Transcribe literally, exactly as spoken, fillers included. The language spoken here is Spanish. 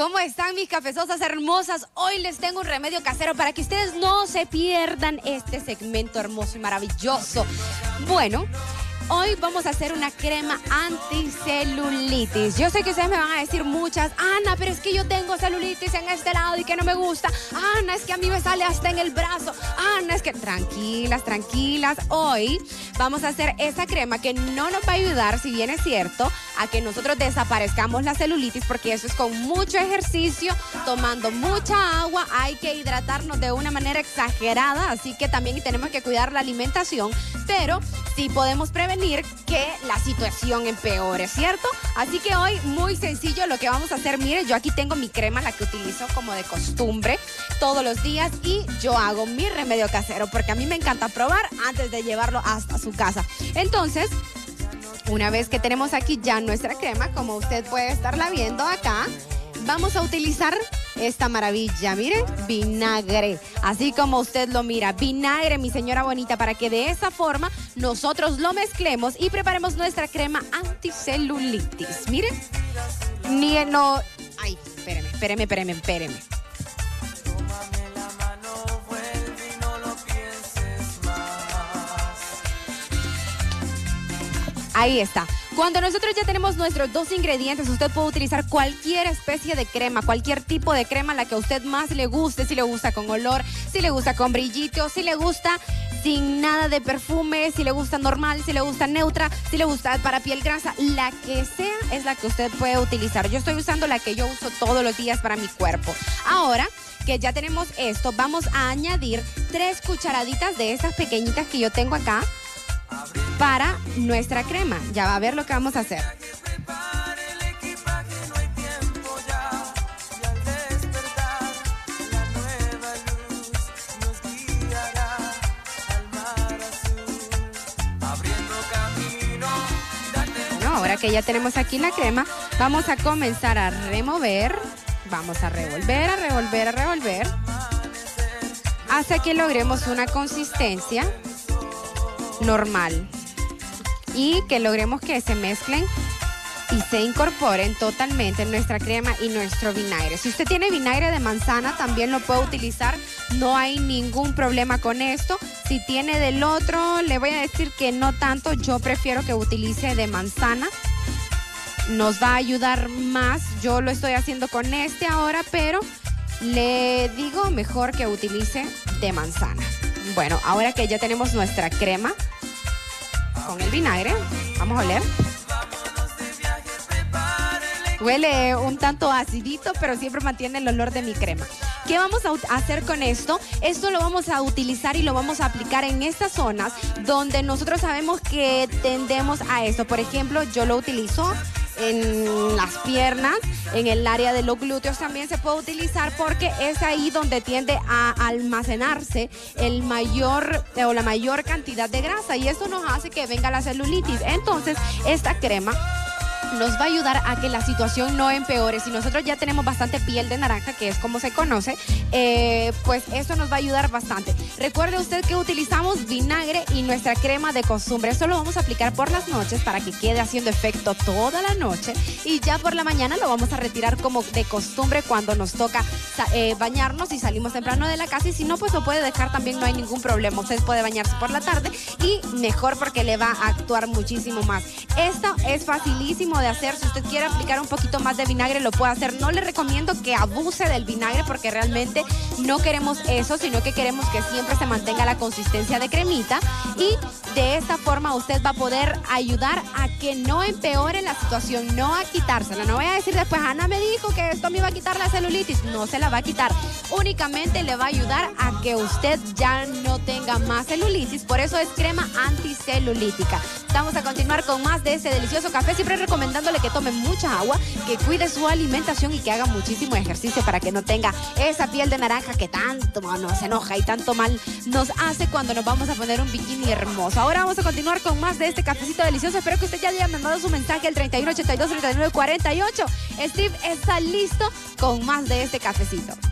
¿Cómo están mis cafezosas hermosas? Hoy les tengo un remedio casero para que ustedes no se pierdan este segmento hermoso y maravilloso. Bueno, hoy vamos a hacer una crema anticelulitis. Yo sé que ustedes me van a decir muchas, Ana, pero es que yo tengo celulitis en este lado y que no me gusta. Ana, es que a mí me sale hasta en el brazo. Ana, es que... Tranquilas, tranquilas. Hoy vamos a hacer esa crema que no nos va a ayudar, si bien es cierto, a que nosotros desaparezcamos la celulitis, porque eso es con mucho ejercicio, tomando mucha agua. Hay que hidratarnos de una manera exagerada, así que también tenemos que cuidar la alimentación, pero sí podemos prevenir que la situación empeore, ¿cierto? Así que hoy, muy sencillo, lo que vamos a hacer, mire, yo aquí tengo mi crema, la que utilizo como de costumbre todos los días, y yo hago mi remedio casero, porque a mí me encanta probar antes de llevarlo hasta su casa. Entonces, una vez que tenemos aquí ya nuestra crema, como usted puede estarla viendo acá, vamos a utilizar esta maravilla, miren, vinagre, así como usted lo mira, vinagre, mi señora bonita, para que de esa forma nosotros lo mezclemos y preparemos nuestra crema anticelulitis. Miren, ni no, ay, espéreme, espéreme, espéreme, espéreme. Ahí está. Cuando nosotros ya tenemos nuestros dos ingredientes, usted puede utilizar cualquier especie de crema, cualquier tipo de crema, la que a usted más le guste, si le gusta con olor, si le gusta con brillito, si le gusta sin nada de perfume, si le gusta normal, si le gusta neutra, si le gusta para piel grasa, la que sea es la que usted puede utilizar. Yo estoy usando la que yo uso todos los días para mi cuerpo. Ahora que ya tenemos esto, vamos a añadir tres cucharaditas de esas pequeñitas que yo tengo acá para nuestra crema. Ya va a ver lo que vamos a hacer. Bueno, ahora que ya tenemos aquí la crema, vamos a comenzar a remover. Vamos a revolver, a revolver, a revolver, hasta que logremos una consistencia normal y que logremos que se mezclen y se incorporen totalmente nuestra crema y nuestro vinagre. Si usted tiene vinagre de manzana, también lo puede utilizar, no hay ningún problema con esto. Si tiene del otro, le voy a decir que no tanto, yo prefiero que utilice de manzana, nos va a ayudar más. Yo lo estoy haciendo con este ahora, pero le digo mejor que utilice de manzana. Bueno, ahora que ya tenemos nuestra crema con el vinagre, vamos a oler. Huele un tanto acidito, pero siempre mantiene el olor de mi crema. ¿Qué vamos a hacer con esto? Esto lo vamos a utilizar y lo vamos a aplicar en estas zonas donde nosotros sabemos que tendemos a esto. Por ejemplo, yo lo utilizo en las piernas, en el área de los glúteos también se puede utilizar, porque es ahí donde tiende a almacenarse el mayor o la mayor cantidad de grasa, y eso nos hace que venga la celulitis. Entonces, esta crema nos va a ayudar a que la situación no empeore. Si nosotros ya tenemos bastante piel de naranja, que es como se conoce, eh, pues eso nos va a ayudar bastante. Recuerde usted que utilizamos vinagre y nuestra crema de costumbre. Eso lo vamos a aplicar por las noches para que quede haciendo efecto toda la noche, y ya por la mañana lo vamos a retirar como de costumbre cuando nos toca eh, bañarnos y salimos temprano de la casa, y si no, pues lo puede dejar también, no hay ningún problema. Usted puede bañarse por la tarde y mejor, porque le va a actuar muchísimo más. Esto es facilísimo de hacer. Si usted quiere aplicar un poquito más de vinagre, lo puede hacer. No le recomiendo que abuse del vinagre, porque realmente no queremos eso, sino que queremos que siempre se mantenga la consistencia de cremita, y de esta forma usted va a poder ayudar a que no empeore la situación, no a quitársela. No voy a decir después, Ana me dijo que esto me iba a quitar la celulitis. No se la va a quitar, únicamente le va a ayudar a que usted ya no tenga más celulitis. Por eso es crema anticelulítica. Vamos a continuar con más de este delicioso café, siempre recomendándole que tome mucha agua, que cuide su alimentación y que haga muchísimo ejercicio para que no tenga esa piel de naranja que tanto nos enoja y tanto mal nos hace cuando nos vamos a poner un bikini hermoso. Ahora vamos a continuar con más de este cafecito delicioso. Espero que usted ya haya mandado su mensaje al treinta y uno ochenta y dos treinta y nueve cuarenta y ocho. Steve está listo con más de este cafecito.